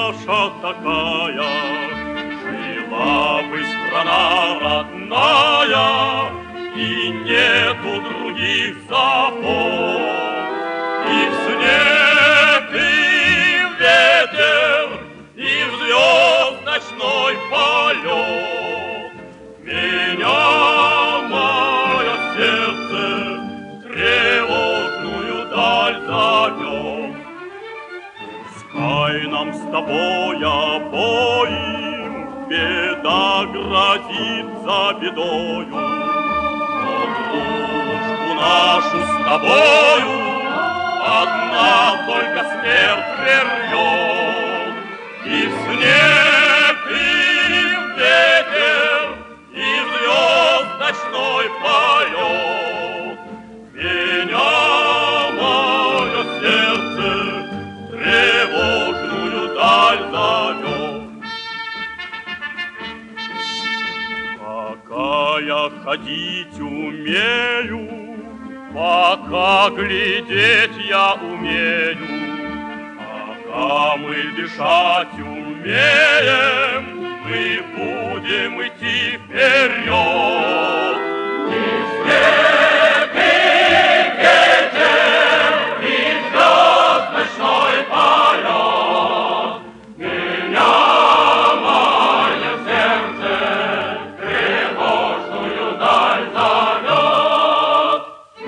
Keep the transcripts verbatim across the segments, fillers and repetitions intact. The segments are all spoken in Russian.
наша такая, жила бы страна родная, и нету других забот. И в снег, и в ветер, и в звезд ночной полет меня мое сердце тревожную даль зовет. Пускай нам с тобой обоим беда грозит за бедою, но дружбу нашу с тобою одна только смерть прервет. И в снег, и в ветер, и в звезд ночной полет меня мое сердце тревожную даль зовет. Пока я ходить умею, пока глядеть я умею, пока мы дышать умеем, мы будем идти вперед. И снег, и ветер, и звезд ночной полет меня мое сердце тревожную даль зовет.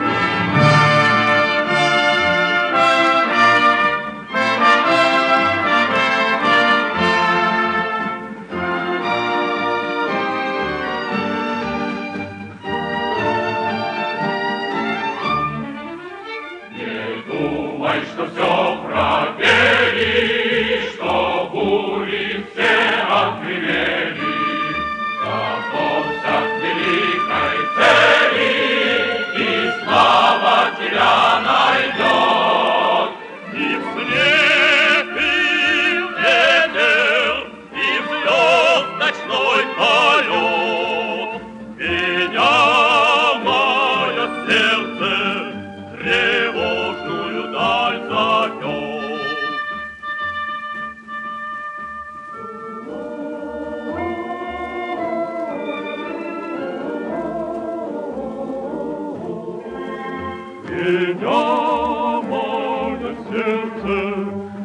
Думай, что все пропели, что бури все отгремели, готовься к великой цели, и слава тебя найдет. И в снег, и в ветер, и в звезд ночной полет меня мое сердце тревожную даль зовет. Меня мое сердце